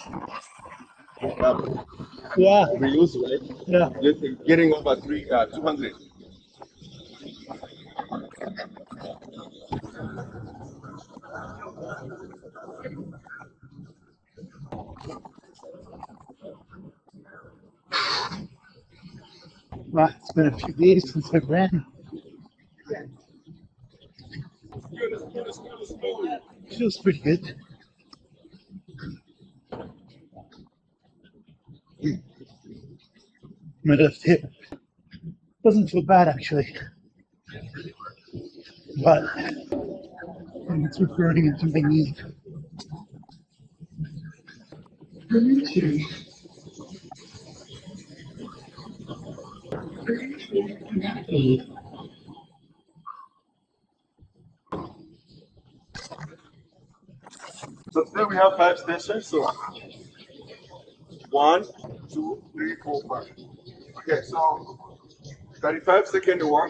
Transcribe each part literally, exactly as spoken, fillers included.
Um, Yeah, reuse, right? yeah. Get- Getting over three, uh, two hundred. Well, it's been a few days since I ran. Feels pretty good. My left hip doesn't feel bad actually, but it's referring into my knee. So today we have five stations. So one, two, three, four, five. Okay, so thirty-five second one,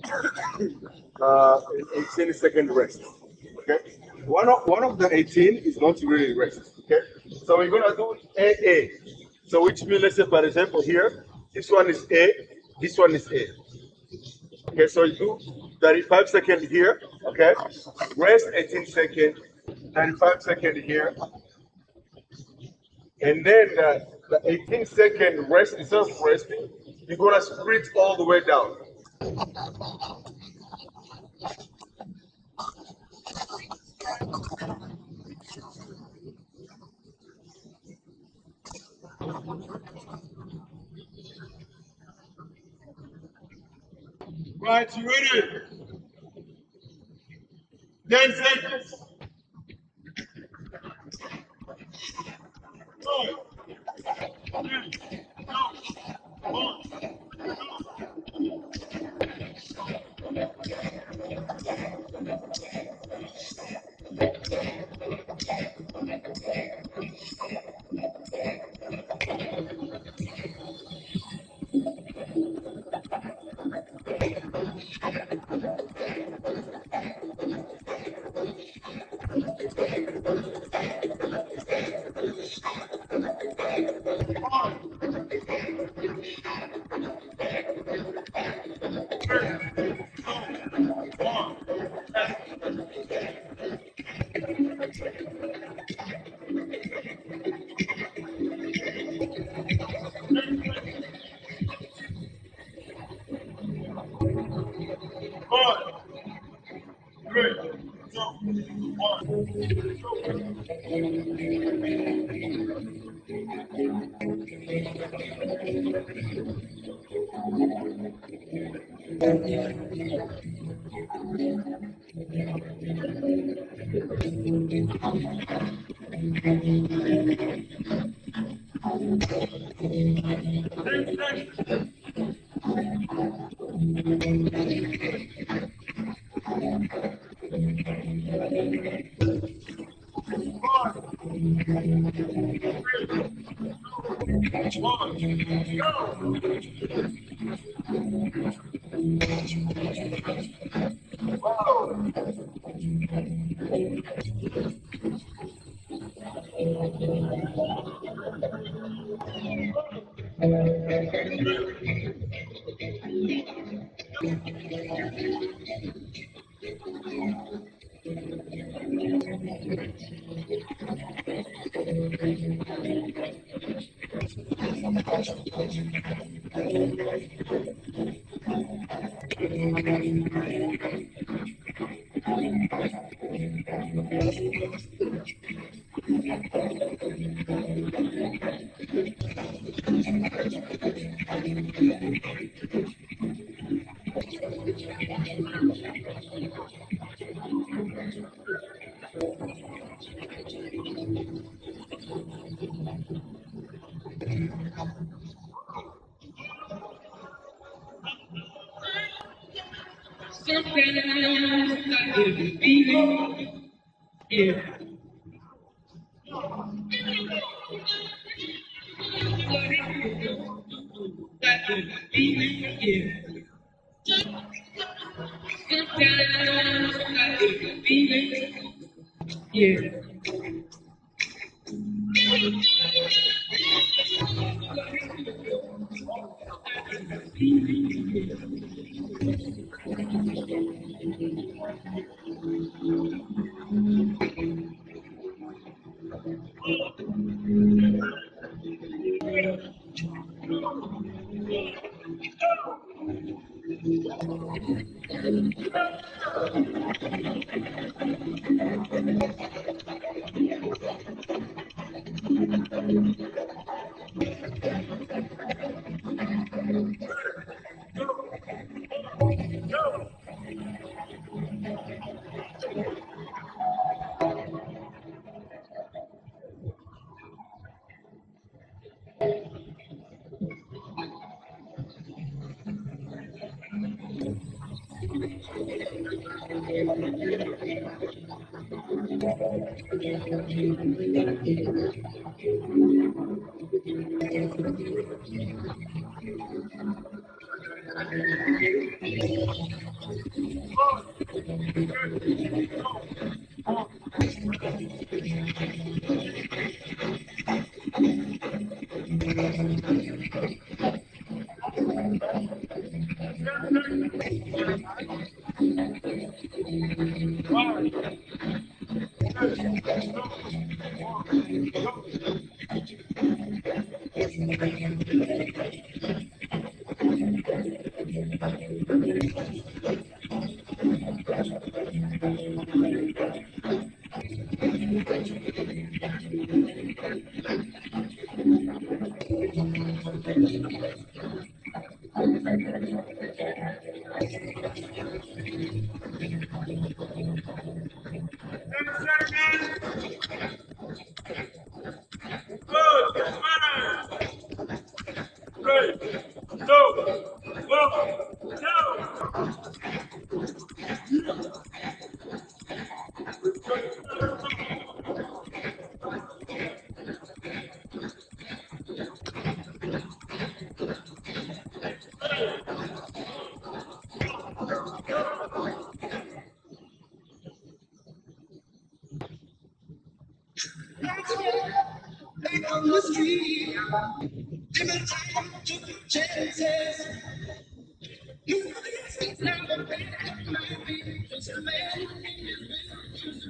uh, and eighteen second rest. Okay, one of one of the eighteen is going to really rest. Okay, so we're gonna do A A. So which means, let's say for example here, this one is A, this one is A. Okay, so you do thirty-five second here. Okay, rest eighteen second, thirty-five second here, and then the, the eighteen second rest, instead of resting, you're gonna sprint all the way down. Right, you ready? ten seconds. One, three, two, one. Sometimes I get the feeling, yeah. I get the feeling, yeah. Sometimes I get the feeling, yeah. On the street, different time took chances. You know it's never been might be just a man in his business.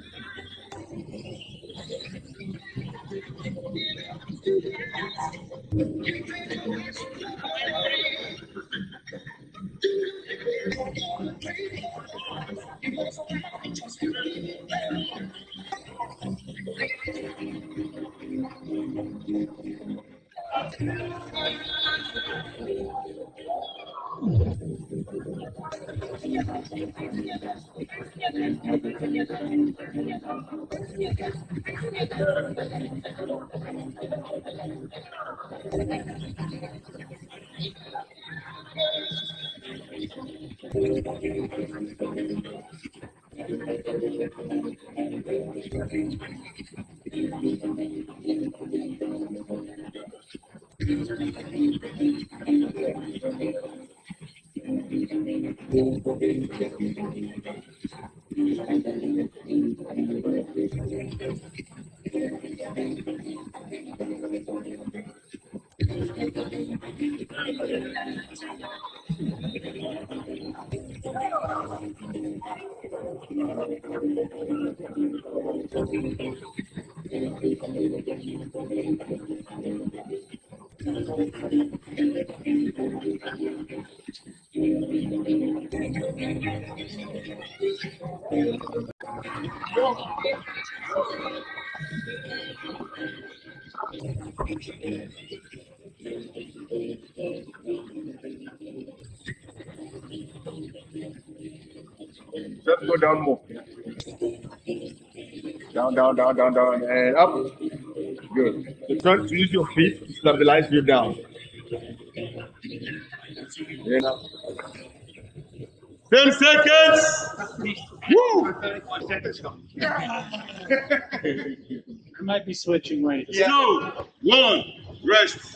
Just go down more. Down, down, down, down, down, and up. Good. So turn to use your feet to stabilize you down. Yeah. Ten seconds. Woo! I might be switching weights. Two, one, rest.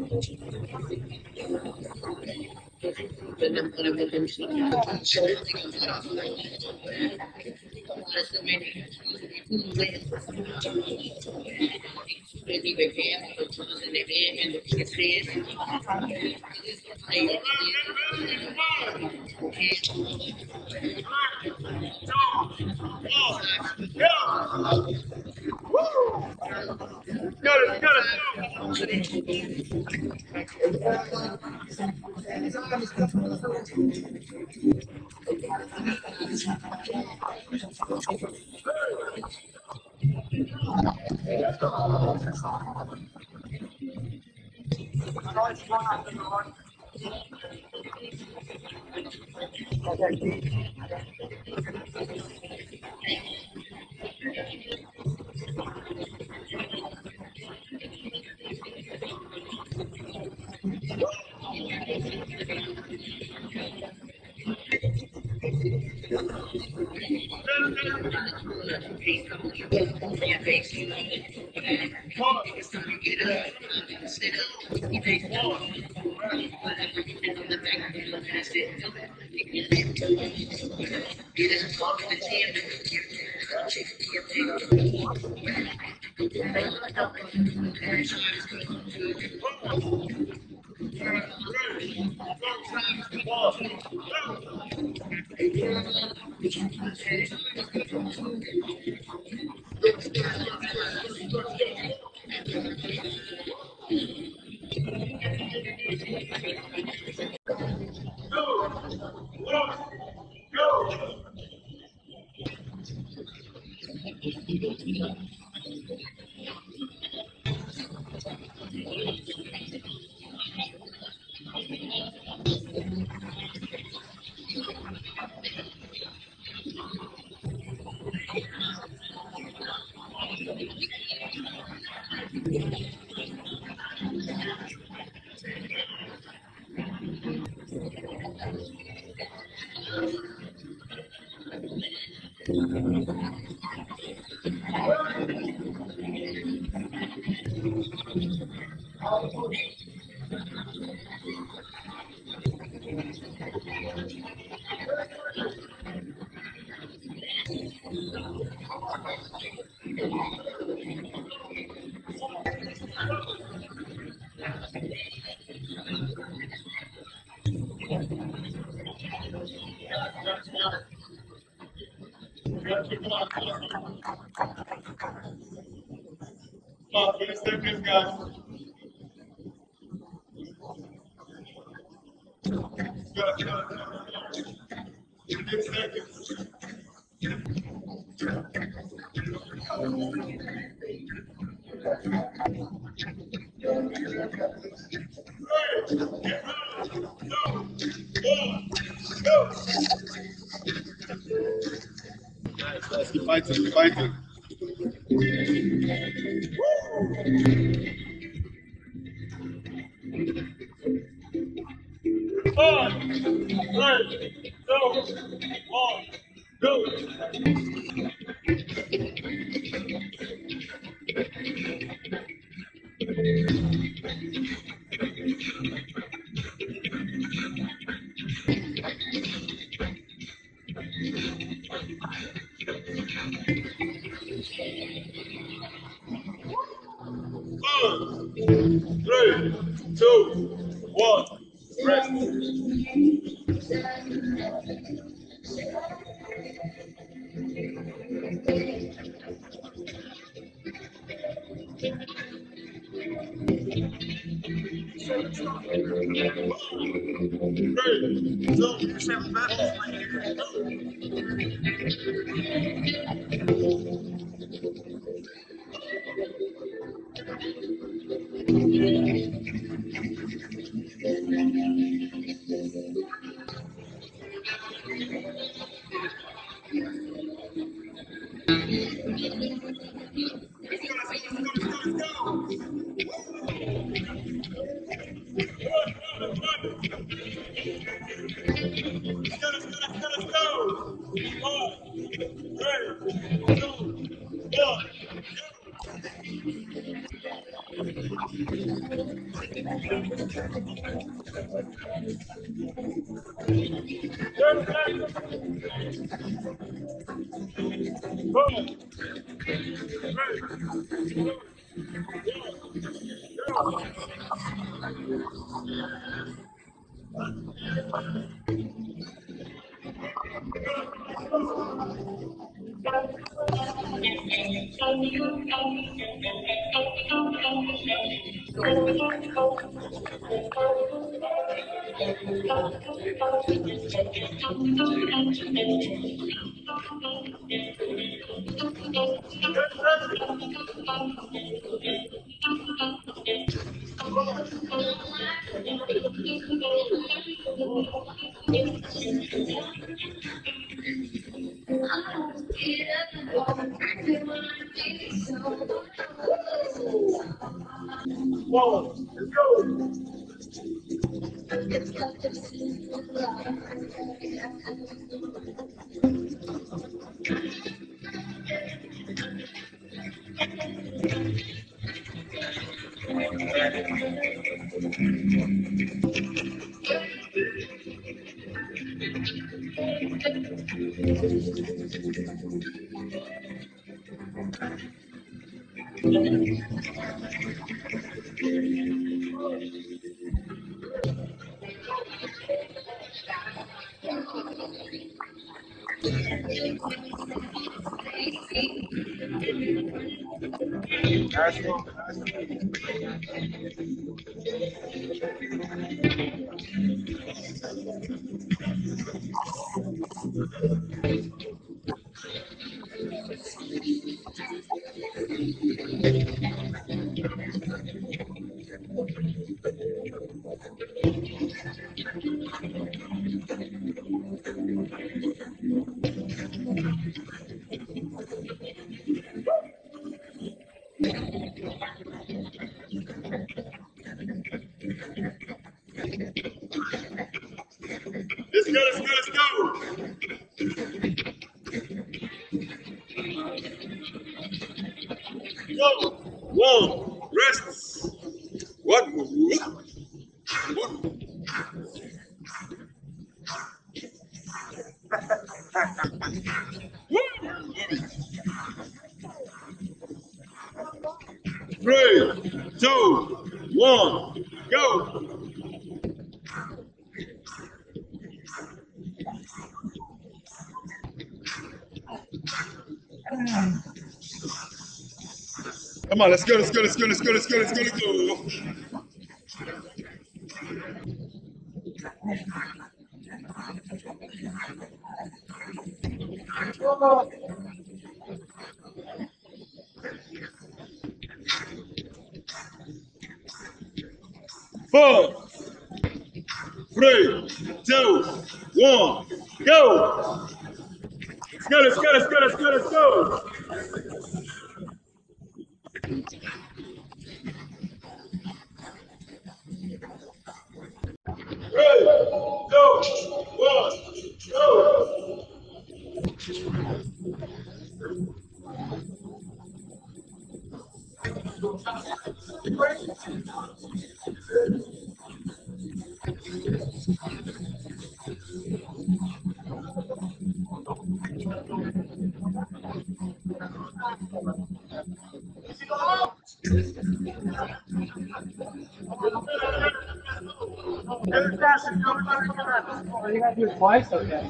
Let's keep fighting, keep fighting. Three, two, one, rest. Let's go, let's go, let's go. Go. One. Rest. One. One. Three, two, one, go. Come on, let's go, let's go, let's go, let's go, let's go, let's go, let's go. Four, three, two, one, go. Let's go, let's go, let's go, let's go, let's go. Three, two, one, go. Oh, you gotta do it twice? Okay.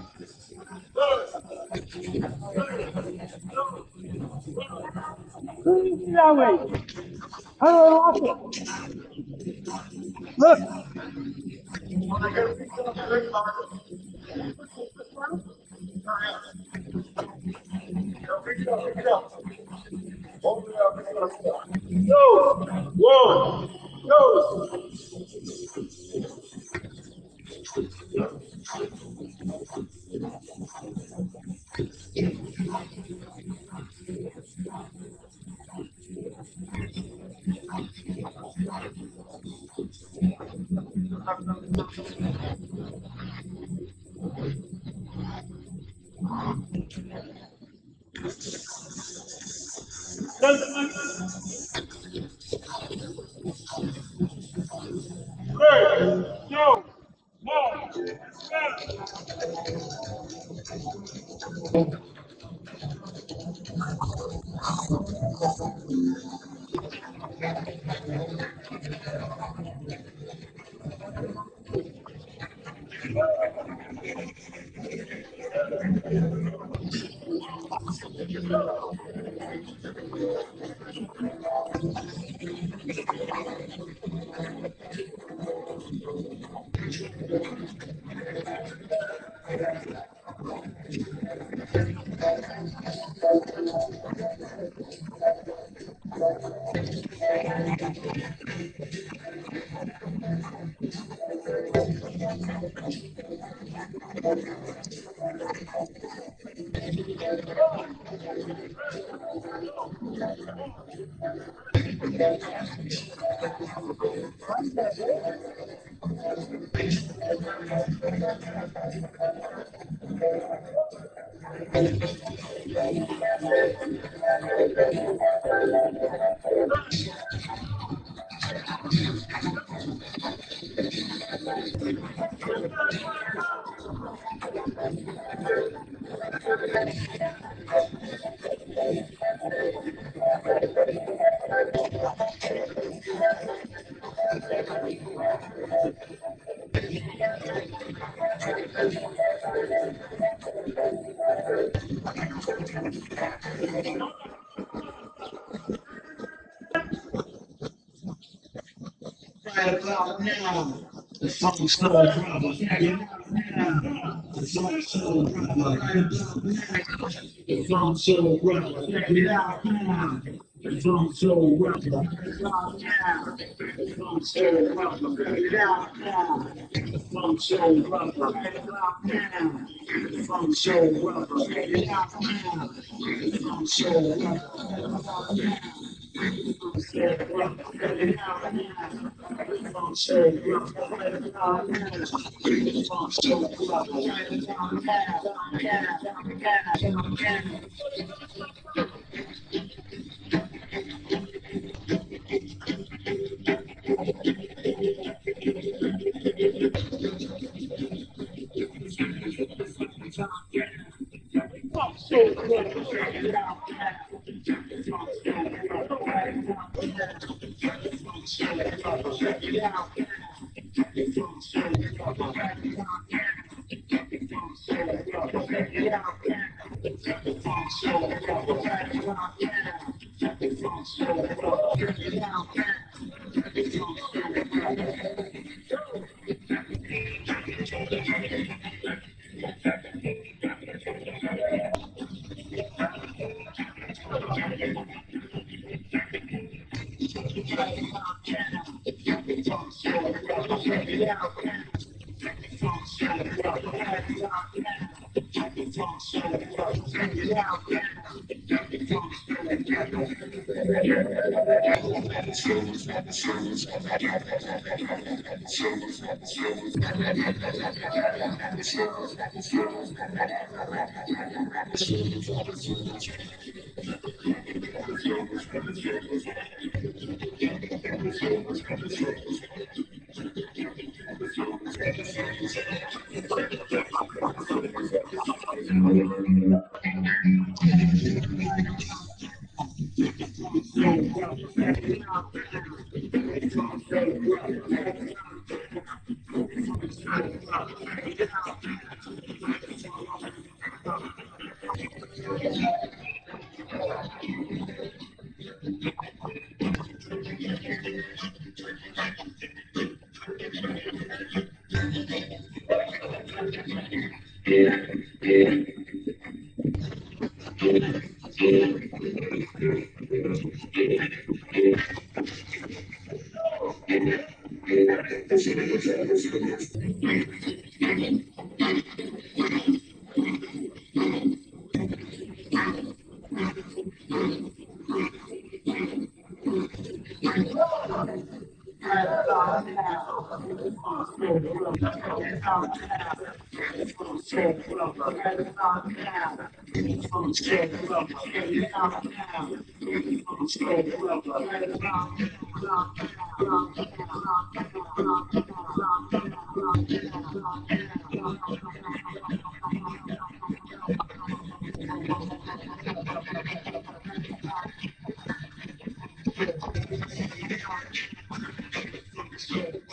That way. How do I lock it? Look. Go. One, go. Right about now, the song Soul Brother. Check it out now. The song Soul Brother. Right about now, the song Soul Brother. Check it out now. The song Soul Brother. Right about now, the song Soul Brother. Check it out now. The song Soul Brother. Right about now, the song Soul Brother. Check it out now. The song Soul Brother. Right about now.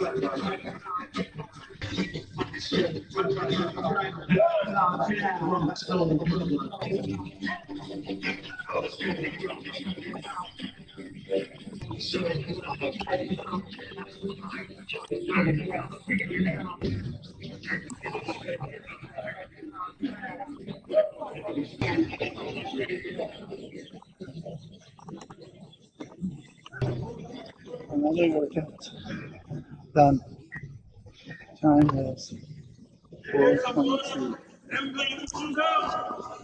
Another workout done. Time is four twenty-two.